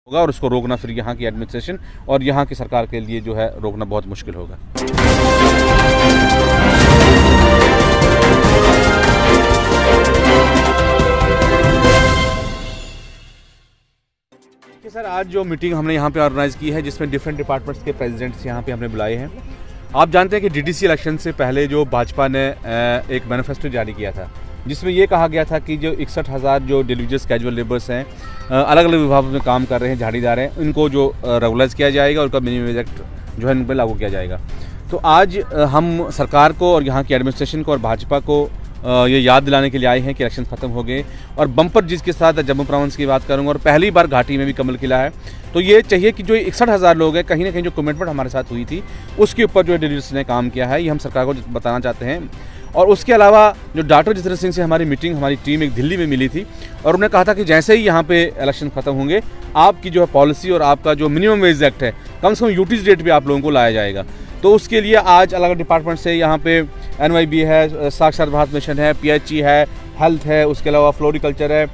होगा और उसको रोकना फिर यहाँ की एडमिनिस्ट्रेशन और यहाँ की सरकार के लिए जो है रोकना बहुत मुश्किल होगा। सर, आज जो मीटिंग हमने यहाँ पे ऑर्गेनाइज़ की है जिसमें डिफरेंट डिपार्टमेंट्स के प्रेसिडेंट्स यहाँ पे हमने बुलाए हैं। आप जानते हैं कि डीडीसी इलेक्शन से पहले जो भाजपा ने एक मैनिफेस्टो जारी किया था जिसमें ये कहा गया था कि जो 61,000 जो डेलीवेजर्स कैजुअल लेबर्स हैं अलग अलग विभागों में काम कर रहे हैं, झाड़ीदार हैं, इनको जो रेगुलाइज किया जाएगा और उनका मिनिमम वेज एक्ट जो है इन पर लागू किया जाएगा। तो आज हम सरकार को और यहाँ की एडमिनिस्ट्रेशन को और भाजपा को ये याद दिलाने के लिए आए हैं कि इलेक्शन खत्म हो गए और बम्पर जिसके साथ जम्मू प्रोविंस की बात करूंगा और पहली बार घाटी में भी कमल खिला है। तो ये चाहिए कि जो 61,000 लोग हैं कहीं ना कहीं जो कमिटमेंट हमारे साथ हुई थी उसके ऊपर जो डेलीगेट्स ने काम किया है ये हम सरकार को बताना चाहते हैं। और उसके अलावा जो डॉक्टर जितेंद्र सिंह से हमारी टीम एक दिल्ली में मिली थी और उन्होंने कहा था कि जैसे ही यहाँ पे इलेक्शन खत्म होंगे आपकी जो है पॉलिसी और आपका जो मिनिमम वेज एक्ट है कम से कम यूटीज रेट पे आप लोगों को लाया जाएगा। तो उसके लिए आज अलग अलग डिपार्टमेंट से यहाँ पे NYB है, साक्षर भारत मिशन है, PHE है, हेल्थ है, उसके अलावा फ्लोरिकल्चर है,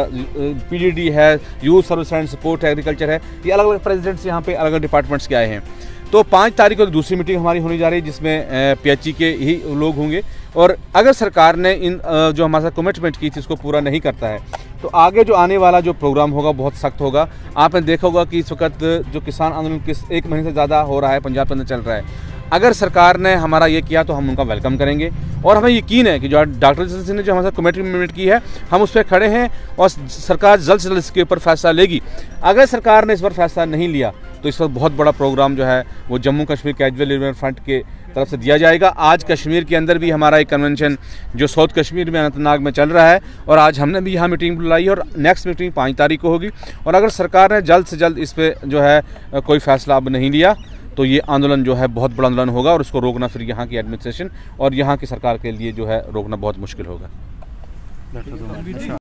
PDD है, youth service and support agriculture है, ये अलग अलग प्रेसिडेंट्स यहाँ पे अलग अलग डिपार्टमेंट्स के आए हैं। तो 5 तारीख को एक दूसरी मीटिंग हमारी होने जा रही है जिसमें PHE के ही लोग होंगे और अगर सरकार ने इन जो हमारे साथ कमिटमेंट की थी उसको पूरा नहीं करता है तो आगे जो आने वाला जो प्रोग्राम होगा बहुत सख्त होगा। आपने देखा होगा कि इस वक्त जो किसान आंदोलन किस 1 महीने से ज़्यादा हो रहा है, पंजाब के अंदर चल रहा है। अगर सरकार ने हमारा ये किया तो हम उनका वेलकम करेंगे और हमें यकीन है कि जो डॉक्टर जितेंद्र सिंह ने जो हमारे साथ कमिटमेंट की है हम उस पर खड़े हैं और सरकार जल्द से जल्द इसके ऊपर फैसला लेगी। अगर सरकार ने इस पर फैसला नहीं लिया तो इस पर बहुत बड़ा प्रोग्राम जो है वो Jammu Kashmir casual labour front के तरफ से दिया जाएगा। आज कश्मीर के अंदर भी हमारा एक कन्वेंशन जो साउथ कश्मीर में अनंतनाग में चल रहा है और आज हमने भी यहाँ मीटिंग बुलाई है और नेक्स्ट मीटिंग 5 तारीख को होगी। और अगर सरकार ने जल्द से जल्द इस पर जो है कोई फैसला अब नहीं लिया तो ये आंदोलन जो है बहुत बड़ा आंदोलन होगा और उसको रोकना फिर यहाँ की एडमिनिस्ट्रेशन और यहाँ की सरकार के लिए जो है रोकना बहुत मुश्किल होगा।